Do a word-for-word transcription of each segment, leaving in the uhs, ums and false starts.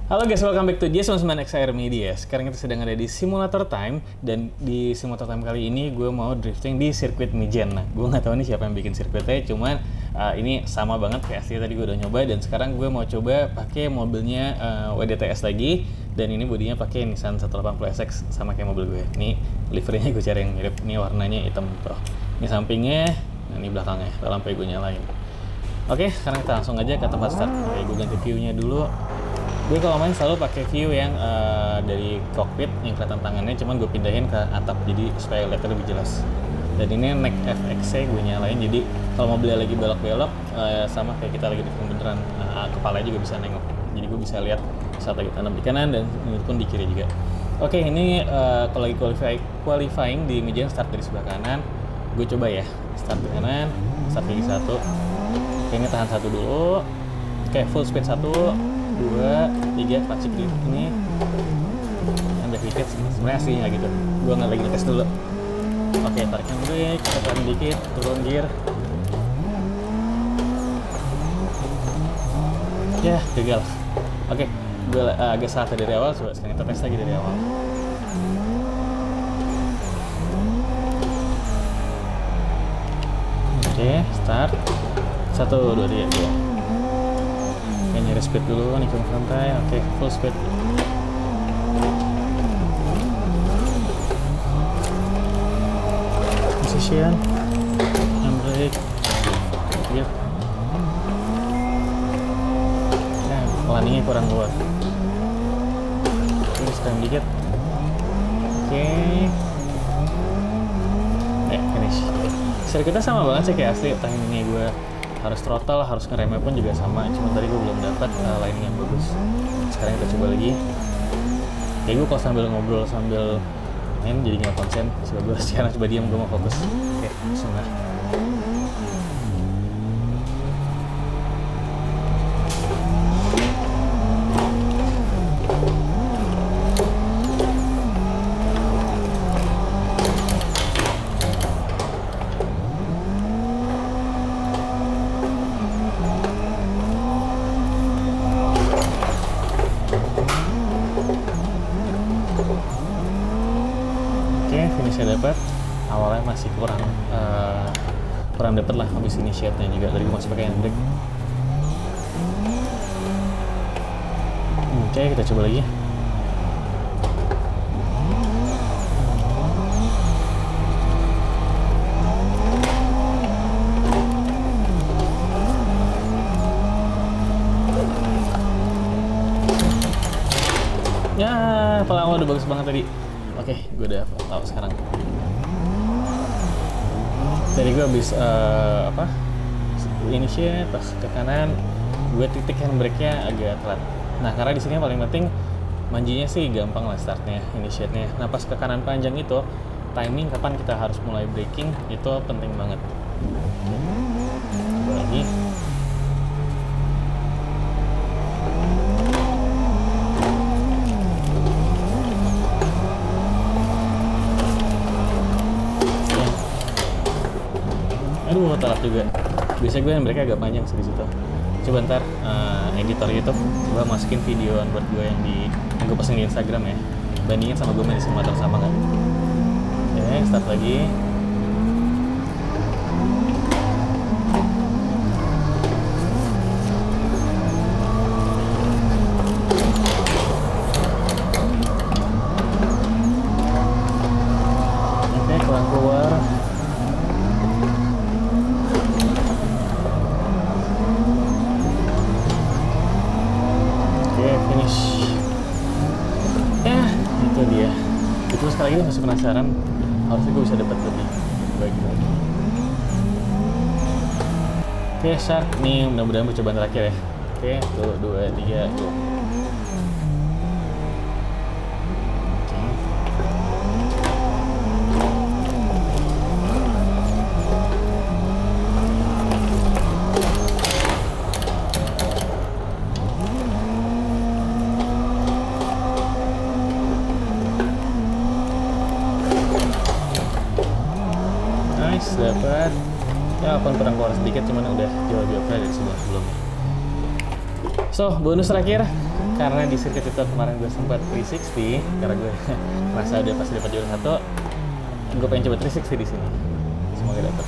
Halo guys, welcome back to Jason sembilan X R Media. Sekarang kita sedang ada di Simulator Time. Dan di Simulator Time kali ini gue mau drifting di sirkuit Migen. Nah, gue nggak tahu nih siapa yang bikin sirkuitnya. Cuman uh, ini sama banget kayak asli tadi gue udah nyoba. Dan sekarang gue mau coba pakai mobilnya uh, W D T S lagi. Dan ini bodinya pakai Nissan seratus delapan puluh S X sama kayak mobil gue. Ini liverynya gue cari yang mirip. Ini warnanya hitam pro. Ini sampingnya, nah ini belakangnya. Lampu gue nyalain. Oke, sekarang kita langsung aja ke tempat start. Oke, gue ganti view-nya dulu. Gue kalau main selalu pakai view yang uh, dari cockpit yang kelihatan tangannya, cuman gue pindahin ke atap jadi supaya lihatnya lebih jelas. Dan ini neck F X C gue nyalain, jadi kalau mobilnya lagi belok-belok uh, sama kayak kita lagi di beneran, uh, kepalanya juga bisa nengok. Jadi gue bisa lihat saat lagi tanam di kanan dan ini pun di kiri juga. Oke, ini uh, kalau lagi qualify, qualifying di Migen start dari sebelah kanan. Gue coba ya, start di kanan, start gigi satu. Oke, ini tahan satu dulu. Oke, full speed satu. Dua, tiga, klacik di ini ambil dikit, sebenarnya aslinya gitu. Gue nggak lagi ngetes dulu. Oke, tarikan brake, tekan dikit, turun gear. Ya, gagal. Oke, gue uh, agak salah dari awal. Coba sekarang kita tes lagi dari awal. Oke, start. Satu, dua, tiga, dua. Nyari speed dulu, nih ke santai. Oke, full speed. Position, handbrake, gear. Nah, landingnya kurang kuat. Oke, sekarang dikit. Oke. Eh, finish. Sirkuitnya sama banget sih kayak asli. Tahun ini gue harus throttle, harus ngeremnya pun juga sama. Cuma tadi gue belum dapat uh, lining yang bagus. Sekarang kita coba lagi. Kayak gue kalau sambil ngobrol sambil main jadi nggak konsen. Coba gue sekarang coba diam, gue mau fokus. Oke, bismillah. Finishnya dapat, awalnya masih kurang uh, kurang dapat lah habis initiate-nya juga. Tadi gue masih pakai handbrake. Oke, kita coba lagi. Ya, pelan udah bagus banget tadi. Oke, gue udah tahu sekarang. Jadi gue habis uh, apa? Initiate, pas ke kanan, gue titik handbrake-nya agak telat. Nah, karena di sini yang paling penting manjinya sih gampang lah startnya, initiate-nya. Nah, pas ke kanan panjang itu, timing kapan kita harus mulai braking itu penting banget. Coba lagi. Aduh, telat juga. Biasanya gue yang mereka agak panjang sih di situ. Coba ntar uh, editor YouTube gue masukin videoan buat gue yang di yang gue posting di Instagram ya. Bandingin sama gue main di simulator sama nggak? Oke, start lagi. Oke, kurang keluar. Finish. Ya, itu dia. Itu sekali lagi masih penasaran. Harusnya gue bisa dapat lebih baik lagi. Oke, Shark. Nih mudah-mudahan percobaan terakhir ya. Oke, tuh, dua, tiga, go. Dapat ya, walaupun kurang keluar sedikit, cuman udah jauh lebih oke dari sebelum sebelumnya. So, bonus terakhir, karena di sirkuit itu kemarin gue sempat tiga enam nol, karena gue merasa udah pasti dapat juara satu, gue pengen coba tiga enam nol di sini. Semoga dapat.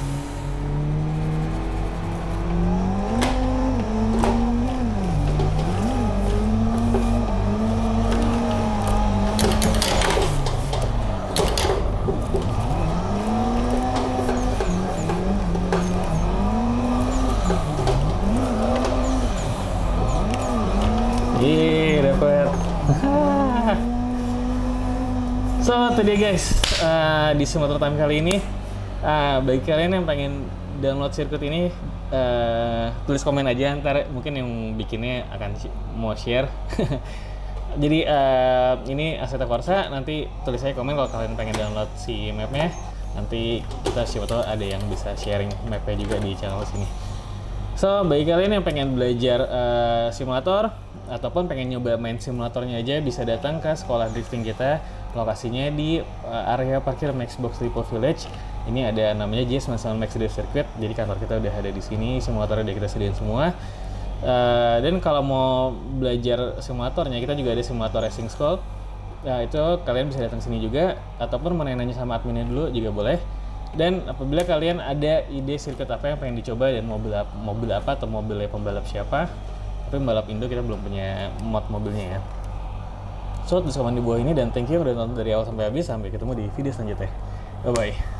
Yeay, dapet. So, itu dia guys, uh, di simulator time kali ini, uh, bagi kalian yang pengen download sirkuit ini, uh, tulis komen aja, ntar mungkin yang bikinnya akan mau share. Jadi uh, ini Assetto Corsa, nanti tulis aja komen kalau kalian pengen download si mapnya. Nanti kita siapa tahu ada yang bisa sharing mapnya juga di channel sini. So, bagi kalian yang pengen belajar uh, simulator ataupun pengen nyoba main simulatornya aja, bisa datang ke sekolah drifting kita. Lokasinya di uh, area parkir Maxbox Depot Village. Ini ada namanya J sembilan puluh sembilan Max Drift Circuit. Jadi kantor kita udah ada di sini, simulatornya udah kita sediain semua. Uh, dan kalau mau belajar simulatornya, kita juga ada simulator racing school. Nah, itu kalian bisa datang sini juga, ataupun mau nanya sama adminnya dulu juga boleh. Dan apabila kalian ada ide sirkuit apa yang pengen dicoba dan mobil apa, mobil apa atau mobilnya pembalap siapa, tapi pembalap Indo kita belum punya mod mobilnya ya. So, tulis komen di bawah ini dan thank you udah nonton dari awal sampai habis. Sampai ketemu di video selanjutnya. Bye bye.